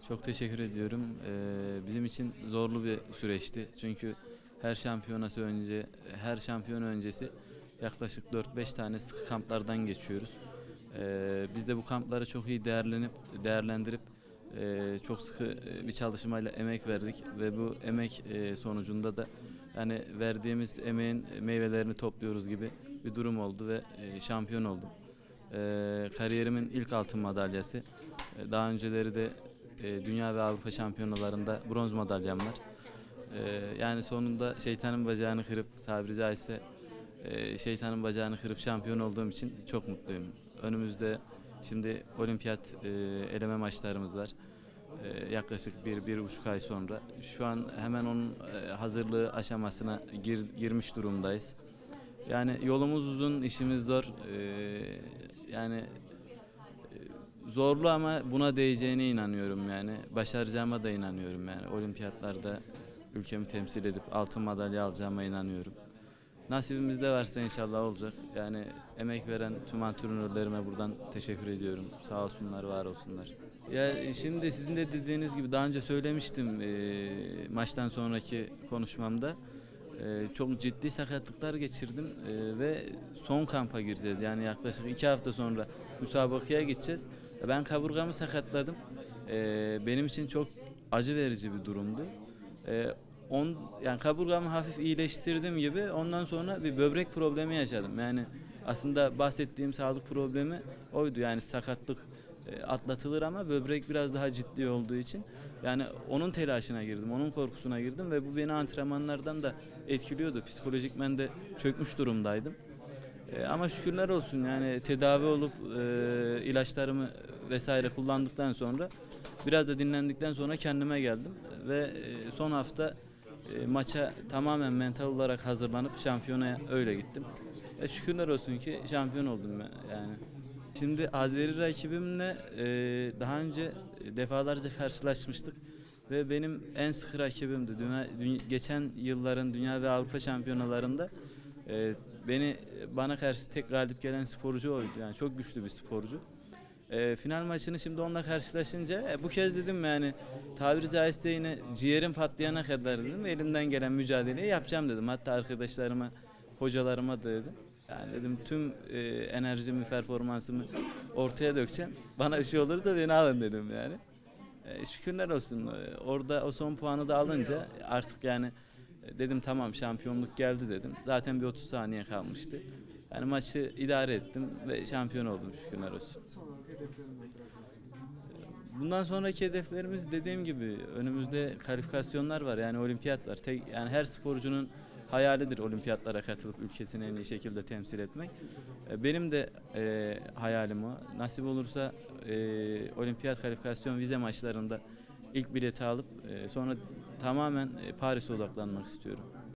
Çok teşekkür ediyorum. Bizim için zorlu bir süreçti. Çünkü her şampiyon öncesi yaklaşık 4-5 tane sıkı kamplardan geçiyoruz. Biz de bu kampları çok iyi değerlendirip çok sıkı bir çalışmayla emek verdik ve bu emek sonucunda da yani verdiğimiz emeğin meyvelerini topluyoruz gibi bir durum oldu ve şampiyon oldum. Kariyerimin ilk altın madalyası. Daha önceleri de Dünya ve Avrupa şampiyonalarında bronz madalyam var. Yani sonunda şeytanın bacağını kırıp tabiri caizse şeytanın bacağını kırıp şampiyon olduğum için çok mutluyum. Önümüzde şimdi olimpiyat eleme maçlarımız var. Yaklaşık bir buçuk ay sonra. Şu an hemen onun hazırlığı aşamasına girmiş durumdayız. Yani yolumuz uzun, işimiz zor. Yani zorlu ama buna değeceğine inanıyorum yani. Başaracağıma da inanıyorum yani. Olimpiyatlarda ülkemi temsil edip altın madalya alacağıma inanıyorum. Nasibimizde varsa inşallah olacak. Yani emek veren tüm antrenörlerime buradan teşekkür ediyorum. Sağ olsunlar, var olsunlar. Ya şimdi sizin de dediğiniz gibi daha önce söylemiştim maçtan sonraki konuşmamda. Çok ciddi sakatlıklar geçirdim ve son kampa gireceğiz. Yani yaklaşık 2 hafta sonra müsabakaya gideceğiz. Ben kaburgamı sakatladım. Benim için çok acı verici bir durumdu. Ee, yani kaburgamı hafif iyileştirdiğim gibi ondan sonra bir böbrek problemi yaşadım. Yani aslında bahsettiğim sağlık problemi oydu. Yani sakatlık atlatılır ama böbrek biraz daha ciddi olduğu için yani onun telaşına girdim, onun korkusuna girdim ve bu beni antrenmanlardan da etkiliyordu. Psikolojikmen de çökmüş durumdaydım. Ama şükürler olsun yani tedavi olup ilaçlarımı vesaire kullandıktan sonra biraz da dinlendikten sonra kendime geldim ve son hafta maça tamamen mental olarak hazırlanıp şampiyonaya öyle gittim. Şükürler olsun ki şampiyon oldum yani. Şimdi Azeri rakibimle daha önce defalarca karşılaşmıştık ve benim en sıkı rakibimdi. Geçen yılların Dünya ve Avrupa şampiyonalarında e, bana karşı tek galip gelen sporcu oydu. Yani çok güçlü bir sporcu. Final maçını şimdi onunla karşılaşınca bu kez dedim yani tabiri caizse yine ciğerim patlayana kadar dedim elimden gelen mücadeleyi yapacağım dedim. Hatta arkadaşlarıma, hocalarıma da dedim. Yani dedim tüm enerjimi, performansımı ortaya dökeceğim. Bana bir şey olursa beni alın dedim yani. Şükürler olsun. Orada o son puanı da alınca artık yani dedim tamam şampiyonluk geldi dedim. Zaten bir 30 saniye kalmıştı. Yani maçı idare ettim ve şampiyon oldum şükürler olsun. Bundan sonraki hedeflerimiz dediğim gibi önümüzde kalifikasyonlar var yani olimpiyat var. Yani her sporcunun hayalidir olimpiyatlara katılıp ülkesini en iyi şekilde temsil etmek. Benim de hayalim o. Nasip olursa olimpiyat kalifikasyon vize maçlarında ilk bileti alıp sonra tamamen Paris'e odaklanmak istiyorum.